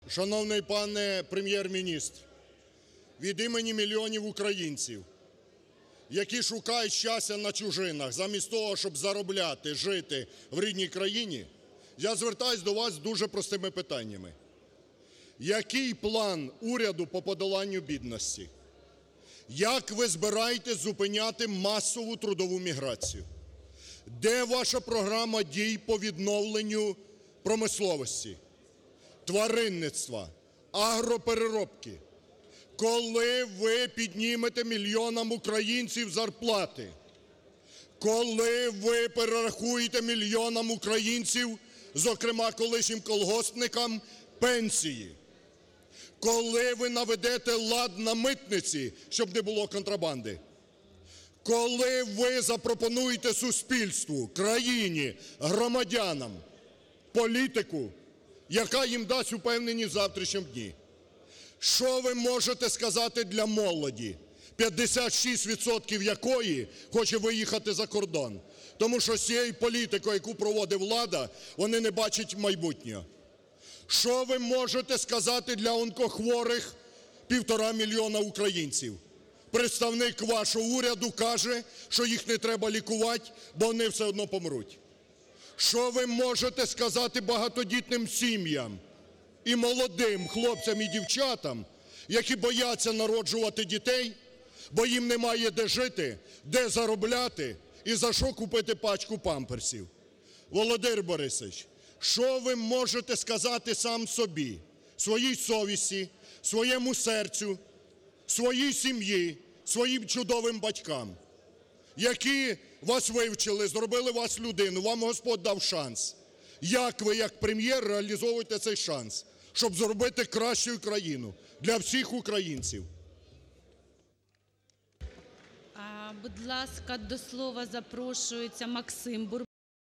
Шановний пане Прем'єр-міністр, від імені мільйонів українців, які шукають щастя на чужинах, замість того, щоб заробляти, жити в рідній країні, я звертаюсь до вас з дуже простими питаннями. Який план уряду по подоланню бідності? Як ви збираєтесь зупиняти масову трудову міграцію? Де ваша програма дій по відновленню промисловості, тваринництва, агропереробки? Коли ви піднімете мільйонам українців зарплати? Коли ви перерахуєте мільйонам українців, зокрема колишнім колгоспникам, пенсії? Коли ви наведете лад на митниці, щоб не було контрабанди? Коли ви запропонуєте суспільству, країні, громадянам політику, яка їм дасть упевненість в завтрашньому дні? Що ви можете сказати для молоді, 56% якої хоче виїхати за кордон? Тому що з цією політикою, яку проводить влада, вони не бачать майбутнього. Що ви можете сказати для онкохворих 1,5 мільйона українців? Представник вашого уряду каже, що їх не треба лікувати, бо вони все одно помруть. Що ви можете сказати багатодітним сім'ям і молодим хлопцям і дівчатам, які бояться народжувати дітей, бо їм немає де жити, де заробляти і за що купити пачку памперсів? Володимир Борисович, що ви можете сказати сам собі, своїй совісті, своєму серцю, своїй сім'ї, своїм чудовим батькам, які вас вивчили, зробили вас людину, вам Господь дав шанс? Як ви, як прем'єр, реалізовуєте цей шанс, щоб зробити кращу країну для всіх українців? Будь ласка, до слова запрошується Максим Бурбак.